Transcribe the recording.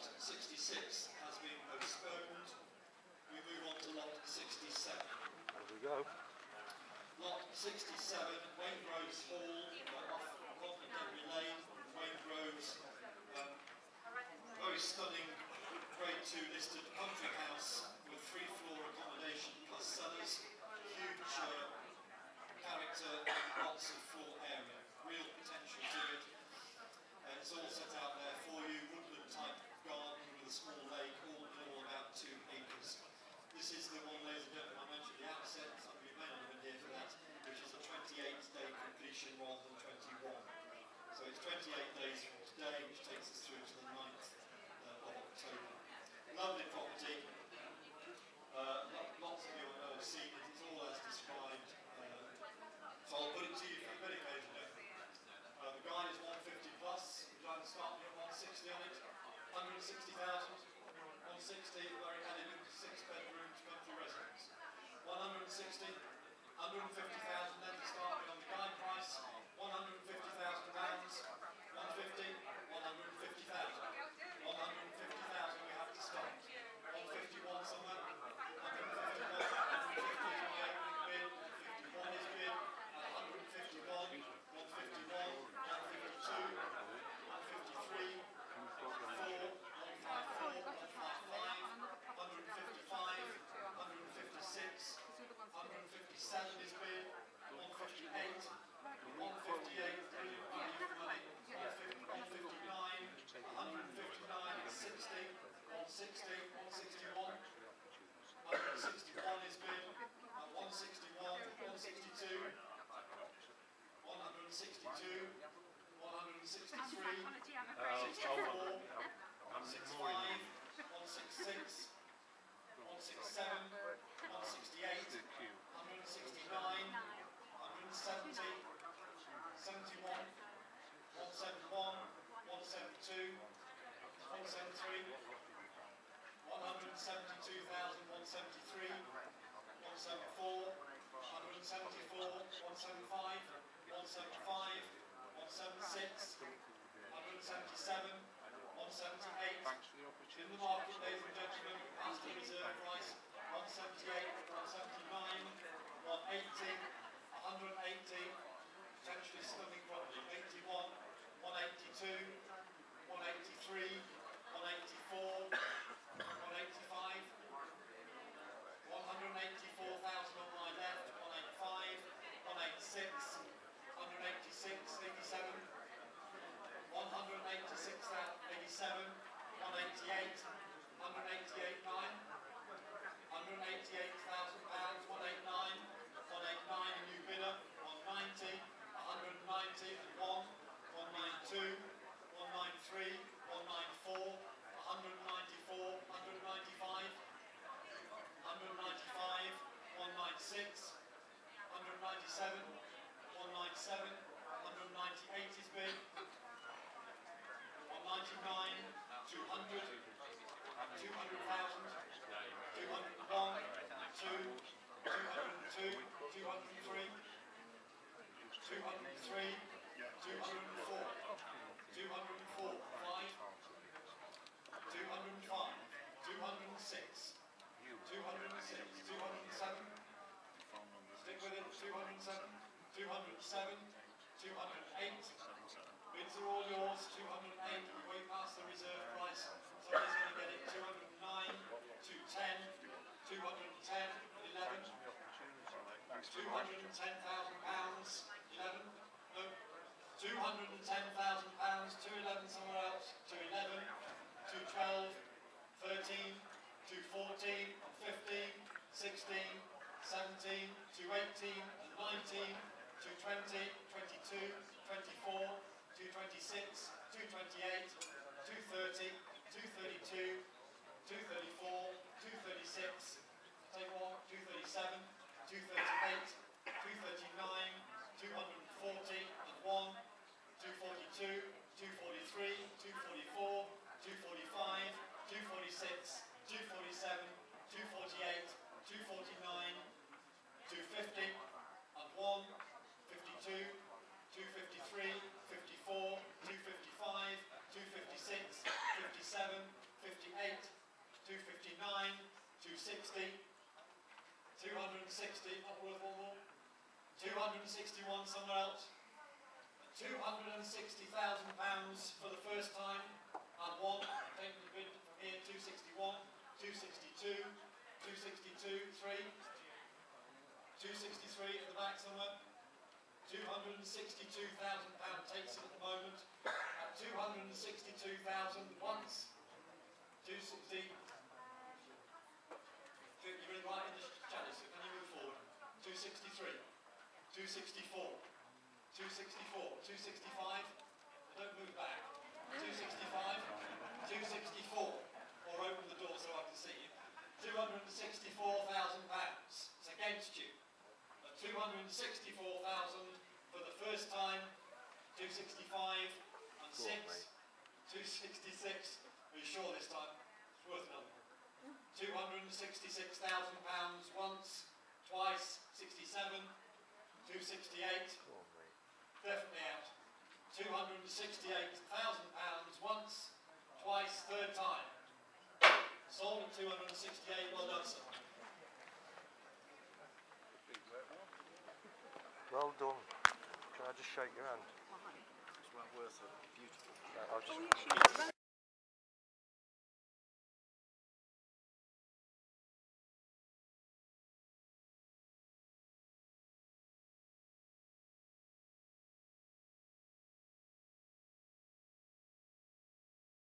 lot 66 has been postponed. We move on to lot 67. There we go. Lot 67, Waingroves Hall, off Derby Lane, Waingroves. Very stunning, grade 2 listed country house with 3-floor accommodation plus cellars, huge character and lots of floor area, real potential to it. It's all set out there for you, woodland type garden with a small lake, all in all about 2 acres. This is the one, ladies and gentlemen, I mentioned at the outset, some of you may not have been here for that, which is a 28-day completion rather than 21. So it's 28 days from today, which takes us through to the 9th of October. Lovely property. Lots of you I know have seen it. It's all as described. So I'll put it to you for a minute, ladies and gentlemen. The guide is 150 plus. Would you like to start me at 160 on it? 160,000. 160, very elegant 6-bedroom country residence. 160, 150,000 then to start with on the guide price. 150,000 pounds. 150, 150,000. 150,000 we have to start. 151 somewhere. 151, 150 is my opening bid. 151 is bid. 151, 151, 152, 153, 154, 155, 156, 157 is bid, 158, 158, brilliant value for money, 159, 159 is 60, 160, 161, 161 is bid, 161, 162, 162, 163, 164, 165, 166, 167, 168, 169, 170, 71, 171, 172, 173, 172,173, 174, 174, 175, 175, 176, 177, 178. In the market, ladies and gentlemen, past the reserve price, 178, 179, 180, 180, potentially stunning property, 81, 182, 183, 184, 185, 184,000 on my left, 185, 186, 186, 87, 186,087, 188, 188,9, 188,000 pounds, 189, 189 a new bidder, 190, 190 and 1, 192, 193, 194, 194, 195, 195, 196, 197, 197, 198 is bid, 199, 200, 200,000, 201, 2, 202, 203, 203, 204, 204, 5, 205, 206, 206, 207, stick with it, 207, 207, 208, bids are all yours, 208, way past the reserve price, somebody's going to get it, 209, 210, 210, 11, 210,000 pounds, 11, no, 210,000 pounds, 211 somewhere else, 211, 212, 13, 214, 15, 16, 17, 218, 19, 220, 22, 24, 226, 228, 230, 232, 234, 236, take one, 237, 238, 239, 240 and 1, 242, 243, 244, 245, 246, 247, 248, 249, 250 and 1, 52, 253, 54, 255, 256, 57, 260, 260, not worth one more, 261 somewhere else, £260,000 for the first time, and one, taking the bid from here, 261, 262, 262, 3, 263 at the back somewhere, £262,000 takes it at the moment, at 262,000 once, 260, you're really right in the shadow, so can you move forward, 263, 264, 264, 265, don't move back, 265, 264, or open the door so I can see you, £264,000, it's against you, at 264,000 for the first time, 265 and 6, 266, are you sure this time? It's worth another. £266,000 once, twice, 67, 268, definitely out. £268,000 once, twice, third time. Sold at 268, well done, sir. Well done. Can I just shake your hand? It's well worth it. Beautiful. I'll just